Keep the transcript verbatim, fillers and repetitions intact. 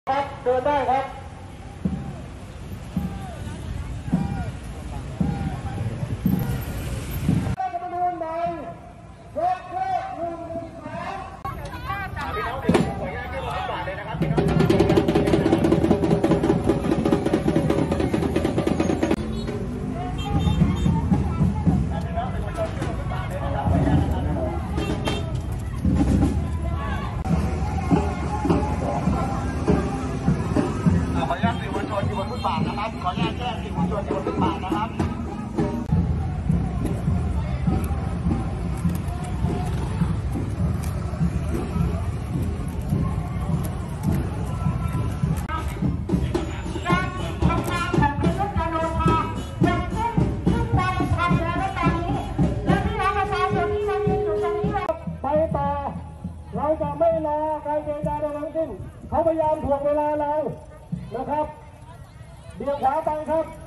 ครับเดินได้ครับรัฐธรรมนูญใหม่ยกเลิกหนึ่งหนึ่งสามพี่น้องขออนุญาตที่รถจอดเลยนะครับพี่น้องขออนุญาตสื่อมวลชนอยู่บนฟุตบาทนะครับขออนุญาตแจ้งสื่อมวลชนอยู่บนฟุตบาทนะครับไปต่อเราจะไม่รอการเจรจาใดทั้งสิ้นเขาพยายามถ่วงเวลาเรานะครับเบี่ยงขวาไปครับ